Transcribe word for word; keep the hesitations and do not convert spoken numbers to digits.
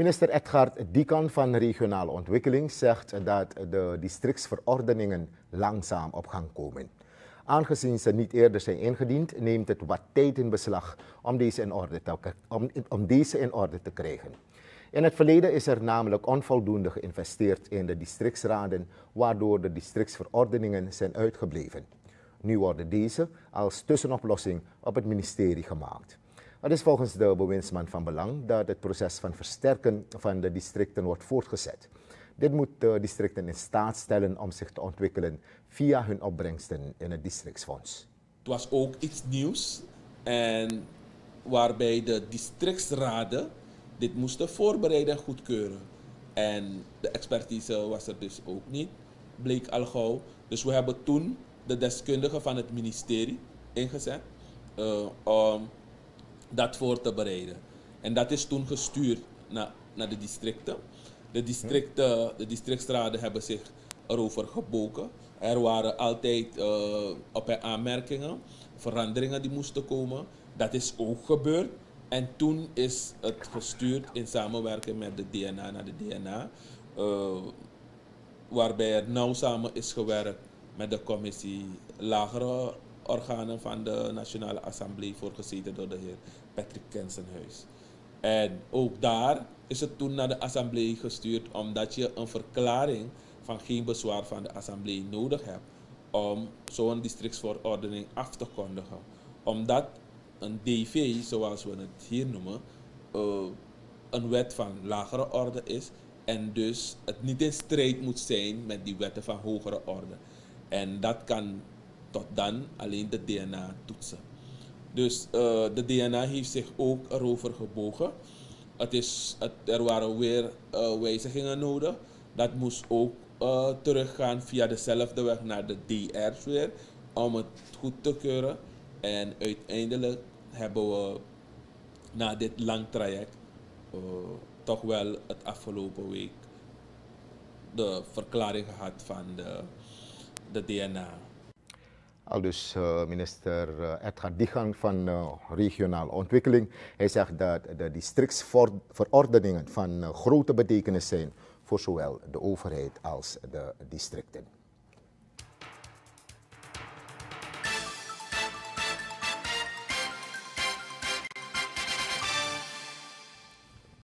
Minister Edgar Diekan van Regionale Ontwikkeling zegt dat de districtsverordeningen langzaam op gang komen. Aangezien ze niet eerder zijn ingediend, neemt het wat tijd in beslag om deze in orde te, om, om deze in orde te krijgen. In het verleden is er namelijk onvoldoende geïnvesteerd in de districtsraden, waardoor de districtsverordeningen zijn uitgebleven. Nu worden deze als tussenoplossing op het ministerie gemaakt. Het is volgens de bewindsman van belang dat het proces van versterken van de districten wordt voortgezet. Dit moet de districten in staat stellen om zich te ontwikkelen via hun opbrengsten in het districtsfonds. Het was ook iets nieuws en waarbij de districtsraden dit moesten voorbereiden en goedkeuren. En de expertise was er dus ook niet, bleek al gauw. Dus we hebben toen de deskundigen van het ministerie ingezet uh, om dat voor te bereiden. En dat is toen gestuurd naar, naar de districten. De, districten. de districtsraden hebben zich erover gebogen. Er waren altijd uh, op en aanmerkingen, veranderingen die moesten komen. Dat is ook gebeurd. En toen is het gestuurd in samenwerking met de D N A naar de D N A. Uh, waarbij er nauw samen is gewerkt met de commissie lagere organen van de Nationale Assemblée, voorgezeten door de heer Patrick Kensenhuis. En ook daar is het toen naar de Assemblée gestuurd, omdat je een verklaring van geen bezwaar van de Assemblée nodig hebt om zo'n districtsverordening af te kondigen. Omdat een D V, zoals we het hier noemen, uh, een wet van lagere orde is en dus het niet in strijd moet zijn met die wetten van hogere orde. En dat kan tot dan alleen de D N A toetsen. Dus uh, de D N A heeft zich ook erover gebogen. Het is, het, er waren weer uh, wijzigingen nodig. Dat moest ook uh, teruggaan via dezelfde weg naar de D R's weer, om het goed te keuren. En uiteindelijk hebben we na dit lang traject uh, toch wel het afgelopen week de verklaring gehad van de, de D N A. Al dus uh, minister uh, Edgar Diekan van uh, Regionale Ontwikkeling. Hij zegt dat de districtsverordeningen van uh, grote betekenis zijn voor zowel de overheid als de districten.